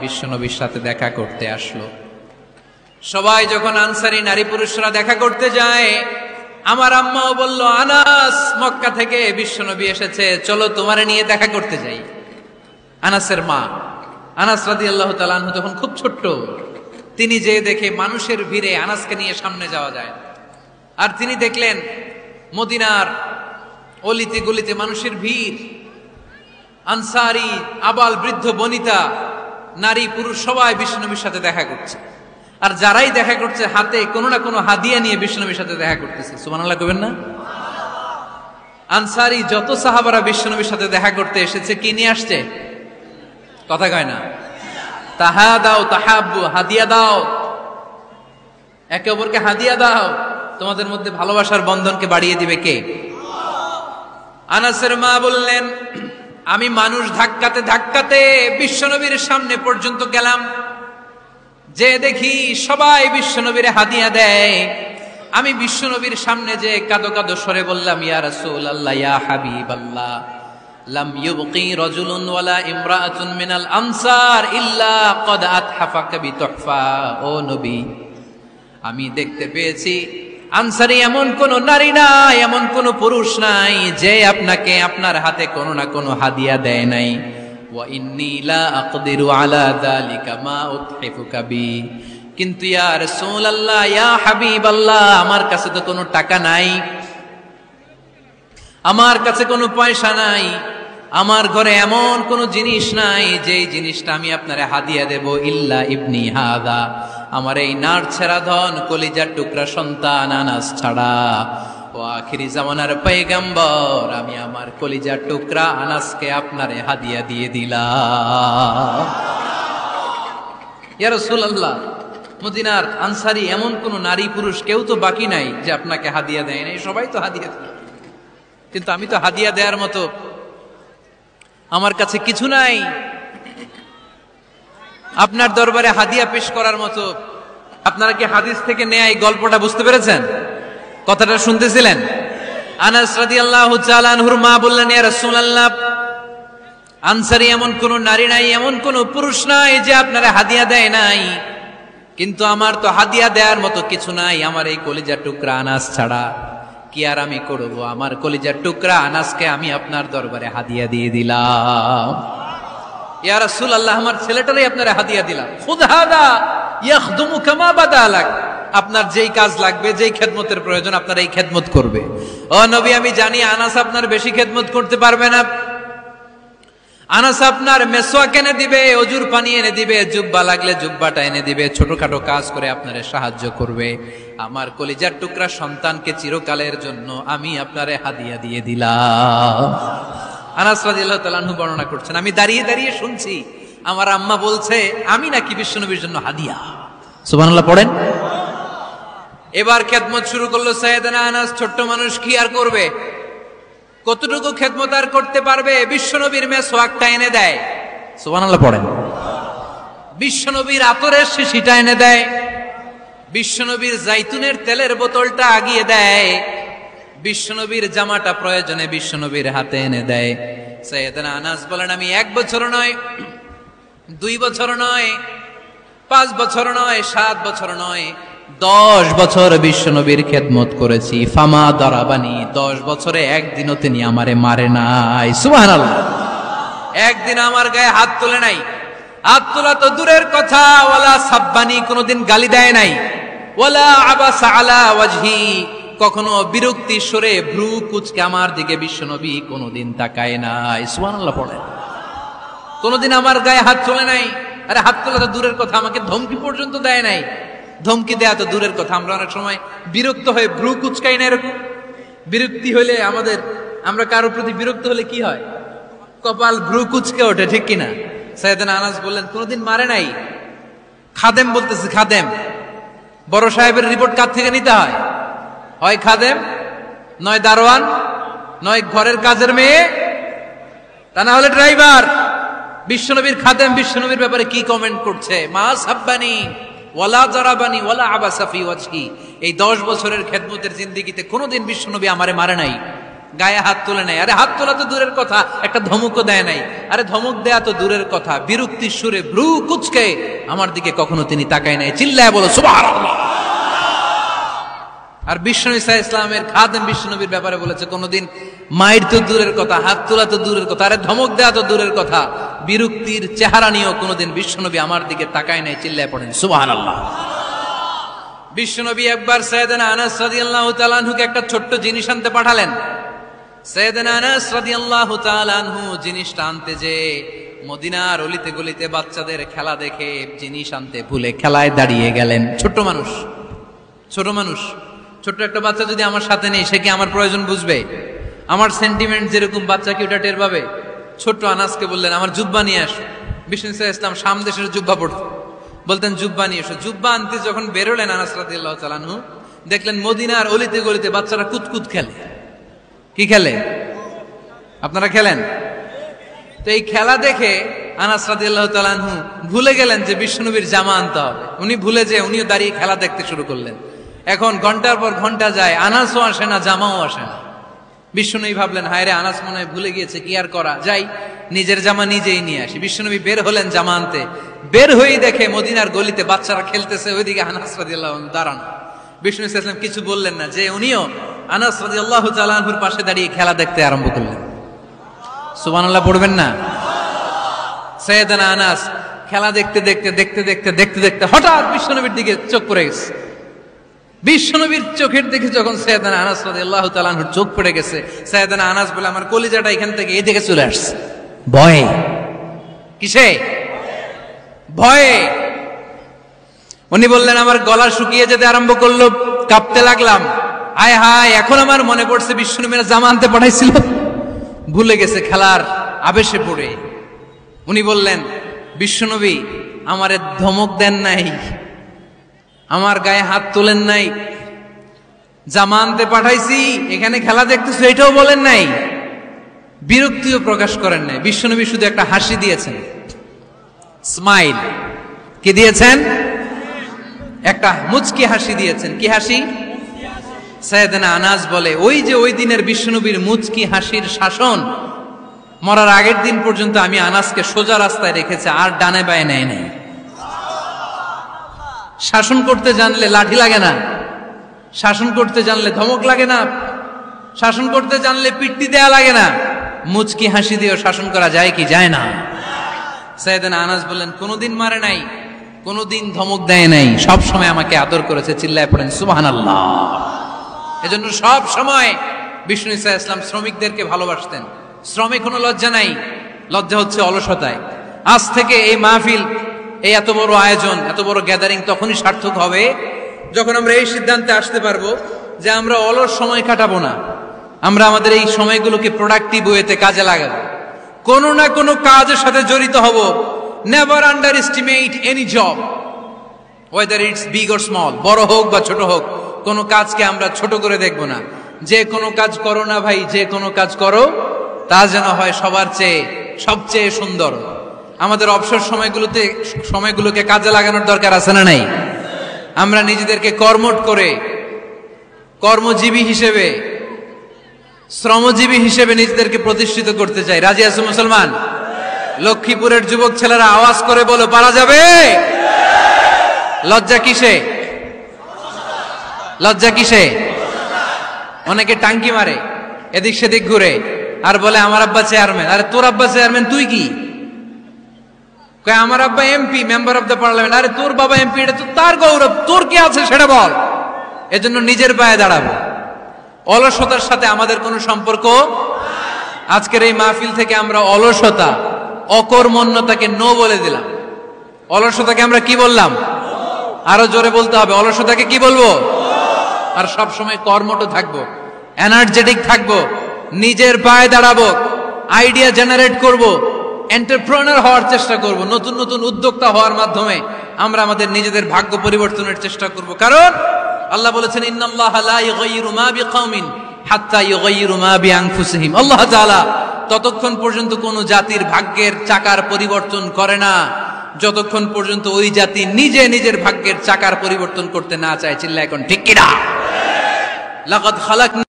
বিশ্বনবীর সাথে দেখা করতে আসলো। সবাই যখন আনসারী নারী পুরুষরা দেখা করতে যায়, আমার আম্মাও বলল, আনাস, মক্কা থেকে বিশ্বনবী এসেছে, চলো তোমারে নিয়ে দেখা করতে যাই। আনাসের মা আনাস রাদিয়াল্লাহু তাআলা আনহু তখন খুব ছোট্ট। তিনি যে দেখে মানুষের ভিড়ে আনাসকে নিয়ে সামনে যাওয়া যায়, আর তিনি দেখলেন মদিনার অলিতে গলিতে মানুষের ভিড়, আনসারী আবাল বৃদ্ধ বনিতা নারী পুরুষ সবাই বিশ্বনবীর সাথে দেখা করছে। আর যারাই দেখা করছে হাতে কোনো না কোনো হাদিয়া নিয়ে বিশ্বনবীর সাথে দেখা করতেছে। সুবহানাল্লাহ কইবেন না? আনসারী যত সাহাবারা বিশ্বনবীর সাথে দেখা করতে এসেছে, কি নিয়ে আসছে? কথা কয় না? তাহাদাও তাহাব্বু, হাদিয়া দাও, একে অপরকে হাদিয়া দাও। তোমাদের মধ্যে ভালোবাসার বন্ধনকে বাড়িয়ে দিবে কে? আনাসের মা বললেন, আমি মানুষ ধাক্কাতে ধাক্কাতে বিশ্বনবীর সামনে পর্যন্ত গেলাম, যে দেখি সবাই বিশ্বনবীর হাদিয়া দেয়। আমি বিশ্বনবীর সামনে যে কাঁদো কাঁদো সরে বললাম, ইয়া রাসূলুল্লাহ, ইয়া হাবিবাল্লাহ, লাম ইউবকি রাজুলুন ওয়ালা ইমরাআতুন মিনাল আনসার ইল্লা ক্বাদ আতহাফাকা বিতুহফা। ও নবী, আমি দেখতে পেয়েছি আনসারী এমন কোন নারী নাই, এমন কোন পুরুষ নাই যে আপনাকে আপনার হাতে কোনো না কোনো হাদিয়া দেয় নাই। ওয়া ইন্নী লা আকদিরু আলা যালিকা মা উতহিফুকা বি। কিন্তু ইয়া রাসূলুল্লাহ, ইয়া হাবিবাল্লাহ, আমার কাছে তো কোনো টাকা নাই, আমার কাছে কোনো পয়সা নাই, আমার ঘরে এমন কোনো জিনিস নাই যেই জিনিসটা আমি আপনারে হাদিয়া দেব, ইল্লা ইবনি হাদা, আমার এই নার ছেড়া ধন কলিজার টুকরা সন্তান আনাস ছাড়া। ও আখিরি জামানার পয়গম্বর, আমি আমার কলিজার টুকরা আনাসকে আপনারে হাদিয়া দিয়ে দিলাম। ইয়া রাসূলুল্লাহ, মদিনার আনসারী এমন কোন নারী পুরুষ কেউ তো বাকি নাই যে আপনাকে হাদিয়া দেয় নাই, সবাই তো হাদিয়া দিল, কিন্তু আমি তো হাদিয়া দেওয়ার মতো আমার কাছে কিছু নাই, আপনার দরবারে হাদিয়া পেশ করার মতো। আপনারা কি হাদিস থেকে নেয়া এই গল্পটা বুঝতে পেরেছেন? কথাটা শুনতেছিলেন? আনাস রাদিয়াল্লাহু তাআলা আনহুর মা বললেন, ইয়া রাসূলুল্লাহ, আনসারী এমন কোন নারী নাই, এমন কোন পুরুষ নাই যে আপনারা হাদিয়া দেয় নাই, কিন্তু আমার তো হাদিয়া দেওয়ার মতো কিছু নাই আমার এই কলিজার টুকরা আনাস ছাড়া। কি আর আমি করব? আমার কলিজার টুকরা আনাসকে আমি আপনার দরবারে হাদিয়া দিয়ে দিলাম। ইয়া রাসূলুল্লাহ, আমার ছেলেটারই আপনারা হাদিয়া দিলাম। খুদ হাদা ইয়াখদুমু কামা বাদালাক, আপনার যেই কাজ লাগবে, যেই খেদমতের প্রয়োজন, আপনার এই খেদমত করবে। ও নবী, আমি জানি আনাস আপনার বেশি খেদমত করতে পারবে না। আনাস আপনার মেসওয়াক এনে দিবে, অজুর পানি এনে দিবে, জুব্বা লাগলে জুব্বাটা এনে দিবে, ছোটখাটো কাজ করে আপনারে সাহায্য করবে। আমার কলিজার টুকরা সন্তানকে চিরকালের জন্য আমি আপনারে হাদিয়া দিয়ে দিলাম। আনাস রাদিয়াল্লাহু তাআলা আনহু বর্ণনা করছেন, আমি দাঁড়িয়ে দাঁড়িয়ে শুনছি আমার আম্মা বলছে আমি নাকি বিশ্বনবীর জন্য হাদিয়া। সুবহানাল্লাহ পড়েন। এবার খেদমত শুরু করলো সাইয়েদনা আনাস। ছোট্ট মানুষ কি আর করবে, কতটুকু খেদমত আর করতে পারবে? বিশ্বনবীর মেসওয়াকটা এনে দেয়। সুবহানাল্লাহ পড়েন। বিশ্বনবীর আতরের শিশিটা এনে দেয়, বিশ্বনবীর জাইতুনের তেলের বোতলটা আগিয়ে দেয়, বিশ্বনবীর জামাটা প্রয়োজনে বিশ্বনবীর হাতে এনে দেয়। সাইয়েদনা আনাস বলেন, আমি 1 বছর নয়, 2 বছর নয়, 5 বছর নয়, 7 বছর নয়, 10 বছর বিশ্বনবীর খেদমত করেছি। ফামা দারাবানি, 10 বছরে একদিনও তিনি আমারে মারে নাই। সুবহানাল্লাহ। একদিন আমার গায়ে হাত তোলে নাই, হাত তোলা তো দূরের কথা, ওয়ালা সাব্বানি, কোনদিন গালি দেয় নাই, ওয়ালা আবাসা আলা ওয়াজহি, কখনো বিরক্তি সরে ভ্রু কুচকে আমার দিকে বিশ্বনবী কোনদিন তাকায় নাই। সুবহানাল্লাহ পড়ে। কোনদিন আমার গায়ে হাত তোলে নাই। আরে হাত তোলা তো দূরের কথা, আমাকে ধমকি পর্যন্ত দেয় নাই। ধমকি দেয়া তো দূরের কথা, আমরা অনেক সময় বিরক্ত হয়ে ভ্রু কুচকাই না, এরকম বিরক্তি হলে আমরা কারোর প্রতি বিরক্ত হলে কি হয়? কপাল ভ্রু কুচকে ওঠে, ঠিক কিনা? সাইয়েদনা আনাস বললেন, কোনদিন মারে নাই। খাদেম বলতেছে, খাদেম, বড় সাহেবের রিপোর্ট কার থেকে নিতে হয়? হয় খাদেম, নয় দারোয়ান, নয় ঘরের কাজের মেয়ে, তা না হলে ড্রাইভার। বিশ্বনবীর খাদেম বিশ্বনবীর ব্যাপারে কি কমেন্ট করছে? মা সাব্বানি ওয়ালা জারাবানি ওয়ালা আবাসা ফি ওয়াজহি, এই 10 বছরের খেদমতের জিন্দেগিতে কোনোদিন বিশ্বনবী আমারে মারে নাই, গায়ে হাত তুলে নেয়। আরে হাত তোলা তো দূরের কথা, একটা ধমকও দেয় নাই। আরে ধমক দেয়া তো দূরের কথা, বিরক্তির সুরে ভ্রু কুঁচকে আমার দিকে কখনো তিনি তাকায় নাই। চিল্লায় বলো সুবহানাল্লাহ। আর বিশ্বনবী সাল্লাল্লাহু আলাইহি ওয়াসাল্লামের খাদেম বিশ্বনবীর ব্যাপারে বলেছে, কোনোদিন মায়ের তো দূরের কথা, হাত তোলা তো দূরের কথা, আরে ধমক দেয়া তো দূরের কথা, বিরক্তির চেহারা নিয়েও কোনোদিন বিশ্বনবী আমার দিকে তাকায় নাই। চিল্লায় পড়েন সুবহানাল্লাহ। বিশ্বনবী একবার সাইয়েদনা আনাস রাদিয়াল্লাহু তাআলা আনহুকে একটা ছোট্ট জিনিস আনতে পাঠালেন। সাইয়েদনা আনাস রাদিয়াল্লাহু তাআলা আনহু জিনিসটা আনতে যে মদিনার অলিতে গলিতে বাচ্চাদের খেলা দেখে জিনিস আনতে ভুলে খেলায় দাঁড়িয়ে গেলেন। ছোট মানুষ, ছোট্ট একটা বাচ্চা যদি আমার সাথে নেই, সে কি আমার প্রয়োজন বুঝবে? আমার সেন্টিমেন্ট যেরকম বাচ্চা কি ওটা টের পাবে? ছোট্ট আনাসকে বললেন আমার জুব্বা নিয়ে আসো। বিষ্ণু সাল্লাল্লাহু আলাইহি ওয়াসাল্লাম শাম দেশের জুব্বা পড়তেন, বলতেন জুব্বা নিয়ে এসো। জুব্বা আনতে যখন বেরোলেন আনাস রাদিয়াল্লাহু তাআলা আনহু, দেখলেন মদিনার অলিতে গলিতে বাচ্চারা কুতকুত খেলে। কি খেলে? আপনারা খেলেন তো? এই খেলা দেখে আনাস রাদিয়াল্লাহু তাআলা আনহু ভুলে গেলেন যে বিশ্বনবীর জামা আনতে হবে। উনি ভুলে যে উনিও দাঁড়িয়ে খেলা দেখতে শুরু করলেন। এখন ঘন্টার পর ঘন্টা যায়, আনাসও আসে না, জামাও আসে না। বিশ্বনবী ভাবলেন হায় রে, আনাস মনে হয় ভুলে গিয়েছে, কি আর করা, যাই নিজের জামা নিজেই নিয়ে আসি। বিশ্বনবী বের হলেন জামা আনতে। বের হয়েই দেখে মদিনার গলিতে বাচ্চারা খেলতেছে, ওইদিকে আনাস রাদিয়াল্লাহু আনহু দাঁড়ানো। বিষ্ণু সাল্লাল্লাহু আলাইহি ওয়াসাল্লাম কিছু বললেন না, যে উনিও আনাস রাদিয়াল্লাহু তাআলা আনহুর পাশে দাঁড়িয়ে খেলা দেখতে আরম্ভ করলেন। সুবহানাল্লাহ পড়বেন না? সাইয়েদনা আনাস খেলা দেখতে হঠাৎ বিশ্বনবীর দিকে চোখ পড়ে গেছে। বিশ্বনবীর চোখের দিকে যখন সাইয়েদনা আনাস রাদিয়াল্লাহু তাআলা আনহুর চোখ পড়ে গেছে, সাইয়েদনা আনাস বলে আমার কলিজাটা এখান থেকে এই দিকে চলে আসছে। ভয়ে। কিসে? ভয়ে। উনি বললেন আমার গলা শুকিয়ে যেতে আরম্ভ করলো, কাঁপতে লাগলাম। হায় হায়, এখন আমার মনে পড়ছে বিশ্বনবীর জামা আনতে পাঠাইছিল, ভুলে গেছে খেলার আবেশে পড়ে। উনি বললেন বিশ্বনবী আমারে ধমক দেন নাই, আমার গায়ে হাত তোলেন নাই, জামা আনতে পাঠাইছি, এখানে খেলা দেখতেছো এটাও বলেন নাই, বিরক্তিও প্রকাশ করেন নাই। বিশ্বনবী শুধু একটা হাসি দিয়েছেন, স্মাইল। কি দিয়েছেন? একটা মুচকি হাসি দিয়েছেন। কি হাসি? সাইয়েদনা আনাস বলে ওই যে ওই দিনের বিশ্বনবীর মুচকি হাসির শাসন মরার আগের দিন পর্যন্ত আমি আনাসকে সোজা রাস্তায় রেখেছে, আর ডানে বায়ে নেয় নাই। শাসন করতে জানলে লাঠি লাগে না, শাসন করতে জানলে ধমক লাগে না, শাসন করতে জানলে পিট্টি দেয়া লাগে না। মুচকি হাসি দিয়েও শাসন করা যায় কি যায় না? সাইয়েদনা আনাস বললেন কোনোদিন মারে নাই, কোনোদিন ধমক দেয় নাই, সব সময় আমাকে আদর করেছে। চিল্লায় পড়েন সুবহানাল্লাহ। এজন্য সব সময় বিষ্ণু ইসা ইসলাম শ্রমিকদেরকে ভালোবাসতেন। শ্রমিক কোনো লজ্জা নাই, লজ্জা হচ্ছে অলসতায়। আজ থেকে এই মাহফিল, এই এত বড় আয়োজন, এত বড় গ্যাদারিং তখনই সার্থক হবে যখন আমরা এই সিদ্ধান্তে আসতে পারবো যে আমরা অলস সময় কাটাবো না, আমরা আমাদের এই সময়গুলোকে প্রোডাক্টিভ ওয়েতে কাজে লাগাবো, কোনো না কোনো কাজের সাথে জড়িত হব। Never underestimate any job, whether it's big or small, বড় হোক বা ছোট হোক, কোনো কাজকে আমরা ছোট করে দেখবো না। যে কোনো কাজ করো না ভাই, যে কোনো কাজ করো তা যেন হয় সবার চেয়ে সবচেয়ে সুন্দর। আমাদের অবসর সময়গুলোকে কাজে লাগানোর দরকার আছে না নাই? আমরা নিজেদেরকে কর্মঠ করে, কর্মজীবী হিসেবে, শ্রমজীবী হিসেবে নিজেদেরকে প্রতিষ্ঠিত করতে চাই। রাজি আছো মুসলমান? লক্ষ্মীপুরের যুবক ছেলেরা আওয়াজ করে বলো পারা যাবে? লজ্জা কিসে? লজ্জা কিসে? অনেকে টাঙ্কি মারে, এদিক সেদিক ঘুরে, আর বলে আমার আব্বা চেয়ারম্যান। আরে তোর আব্বা চেয়ারম্যান, তুই কি? আমার আব্বা MP, member of the parliament. আরে তোর বাবা এমপি, এটা তো তার গৌরব, তোর কি আছে সেটা বল। এজন্য নিজের পায়ে দাঁড়াবো। অলসতার সাথে আমাদের কোনো সম্পর্ক। আজকের এই মাহফিল থেকে আমরা অলসতা, অকর্মণ্যতাকে নো বলে দিলাম। অলসতাকে আমরা কি বললাম? আরো জোরে বলতে হবে, অলসতাকে কি বলবো? আর সব সময় কর্মঠ থাকবো, এনার্জেটিক থাকবো, নিজের পায়ে দাঁড়াবো, আইডিয়া জেনারেট করব, এন্টারপ্রেনার হওয়ার চেষ্টা করব, নতুন নতুন উদ্যোক্তা হওয়ার মাধ্যমে আমরা আমাদের নিজেদের ভাগ্য পরিবর্তনের চেষ্টা করব। কারণ আল্লাহ বলেছেন ইন্নাল্লাহা লা ইউগাইয়িরু মা বিকাউমিন হাত্তা ইউগাইয়িরু মা বিআনফুসিহিম। আল্লাহ তাআলা ততক্ষণ পর্যন্ত কোন জাতির ভাগ্যের চাকার পরিবর্তন করে না যতক্ষণ পর্যন্ত ওই জাতি নিজে নিজের ভাগ্যের চাকার পরিবর্তন করতে না চায়। চিল্লায় এখন ঠিক কিনা? লাকাদ খালাকনা